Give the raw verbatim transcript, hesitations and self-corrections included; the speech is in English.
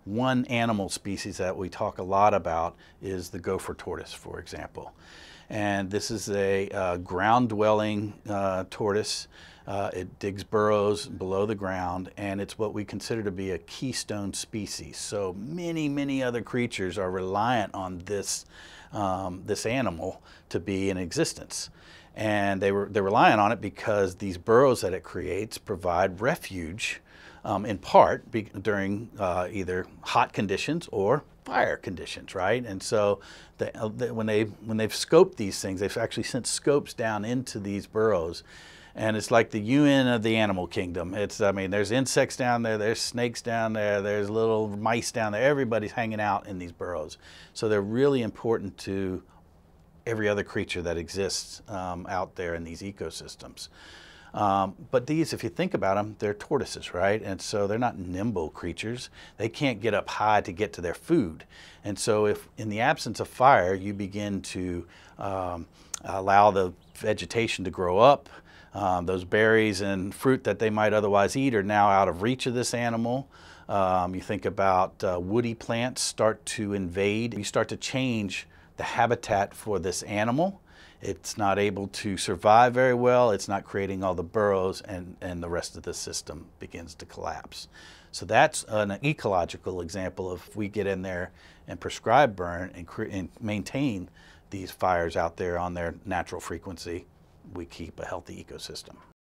One animal species that we talk a lot about is the gopher tortoise, for example. And this is a uh, ground-dwelling uh, tortoise. Uh, it digs burrows below the ground, and it's what we consider to be a keystone species. So many, many other creatures are reliant on this, um, this animal to be in existence. And they were, they're reliant on it because these burrows that it creates provide refuge, um, in part be, during uh, either hot conditions or fire conditions, right? And so the, the, when, they, when they've scoped these things, they've actually sent scopes down into these burrows. And it's like the U N of the animal kingdom. It's, I mean, there's insects down there, there's snakes down there, there's little mice down there. Everybody's hanging out in these burrows. So they're really important to every other creature that exists um, out there in these ecosystems. Um, but these, if you think about them, they're tortoises, right? And so they're not nimble creatures. They can't get up high to get to their food. And so if in the absence of fire, you begin to um, allow the vegetation to grow up, um, those berries and fruit that they might otherwise eat are now out of reach of this animal. Um, you think about uh, woody plants start to invade. You start to change the habitat for this animal. It's not able to survive very well. It's not creating all the burrows, and, and the rest of the system begins to collapse. So that's an ecological example of if we get in there and prescribe burn and, and maintain these fires out there on their natural frequency, we keep a healthy ecosystem.